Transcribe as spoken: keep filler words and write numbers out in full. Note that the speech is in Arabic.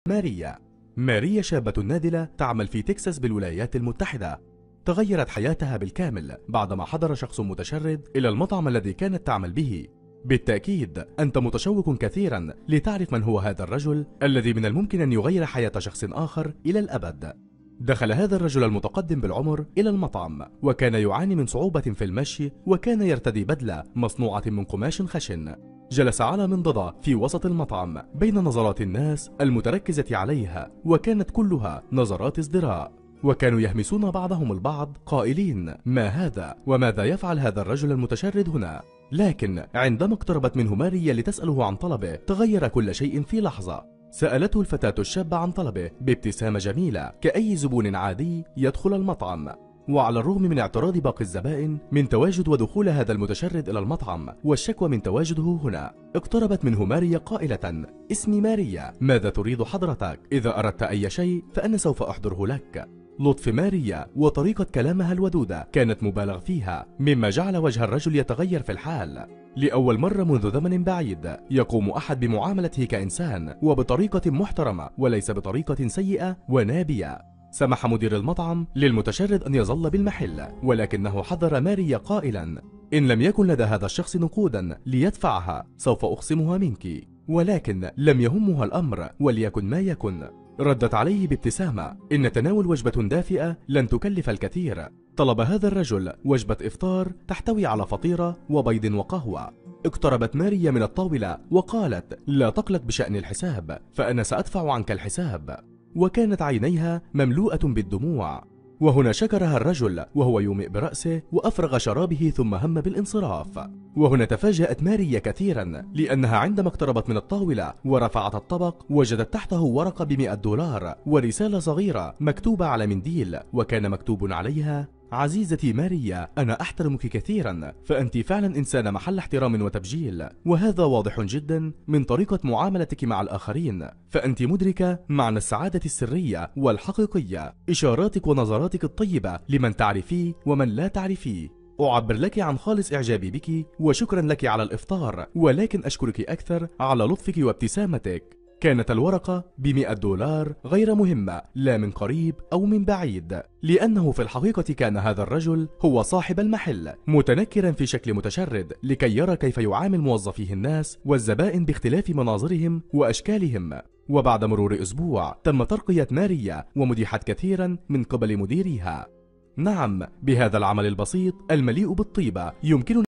ماريا. ماريا شابة نادلة تعمل في تكساس بالولايات المتحدة. تغيرت حياتها بالكامل بعدما حضر شخص متشرد إلى المطعم الذي كانت تعمل به. بالتأكيد أنت متشوق كثيرا لتعرف من هو هذا الرجل الذي من الممكن أن يغير حياة شخص آخر إلى الأبد. دخل هذا الرجل المتقدم بالعمر إلى المطعم، وكان يعاني من صعوبة في المشي، وكان يرتدي بدلة مصنوعة من قماش خشن. جلس على منضدة في وسط المطعم بين نظرات الناس المتركزة عليها، وكانت كلها نظرات ازدراء، وكانوا يهمسون بعضهم البعض قائلين: ما هذا؟ وماذا يفعل هذا الرجل المتشرد هنا؟ لكن عندما اقتربت منه ماريا لتسأله عن طلبه، تغير كل شيء في لحظة. سألته الفتاة الشابة عن طلبه بابتسامة جميلة كأي زبون عادي يدخل المطعم. وعلى الرغم من اعتراض باقي الزبائن من تواجد ودخول هذا المتشرد إلى المطعم والشكوى من تواجده هنا، اقتربت منه ماريا قائلة: اسمي ماريا، ماذا تريد حضرتك؟ إذا أردت أي شيء فأنا سوف أحضره لك. لطف ماريا وطريقة كلامها الودودة كانت مبالغ فيها، مما جعل وجه الرجل يتغير في الحال. لأول مرة منذ زمن بعيد يقوم أحد بمعاملته كإنسان وبطريقة محترمة وليس بطريقة سيئة ونابية. سمح مدير المطعم للمتشرد أن يظل بالمحل، ولكنه حذر ماريا قائلا: إن لم يكن لدى هذا الشخص نقودا ليدفعها سوف أخصمها منك. ولكن لم يهمها الأمر، وليكن ما يكن. ردت عليه بابتسامة: إن تناول وجبة دافئة لن تكلف الكثير. طلب هذا الرجل وجبة إفطار تحتوي على فطيرة وبيض وقهوة. اقتربت ماريا من الطاولة وقالت: لا تقلق بشأن الحساب، فأنا سأدفع عنك الحساب. وكانت عينيها مملوءة بالدموع. وهنا شكرها الرجل وهو يومئ برأسه وأفرغ شرابه ثم هم بالانصراف. وهنا تفاجأت ماريا كثيرا، لأنها عندما اقتربت من الطاولة ورفعت الطبق وجدت تحته ورقة بمئة دولار ورسالة صغيرة مكتوبة على منديل، وكان مكتوب عليها: عزيزتي ماريا، أنا أحترمك كثيرا، فأنت فعلا إنسانة محل احترام وتبجيل، وهذا واضح جدا من طريقة معاملتك مع الآخرين، فأنت مدركة معنى السعادة السرية والحقيقية. إشاراتك ونظراتك الطيبة لمن تعرفيه ومن لا تعرفيه. أعبر لك عن خالص إعجابي بك، وشكرا لك على الإفطار، ولكن أشكرك أكثر على لطفك وابتسامتك. كانت الورقة بمئة دولار غير مهمة لا من قريب أو من بعيد، لأنه في الحقيقة كان هذا الرجل هو صاحب المحل، متنكرا في شكل متشرد لكي يرى كيف يعامل موظفيه الناس والزبائن باختلاف مناظرهم وأشكالهم. وبعد مرور أسبوع تم ترقية ماريا ومديحت كثيرا من قبل مديرها. نعم، بهذا العمل البسيط المليء بالطيبة يمكن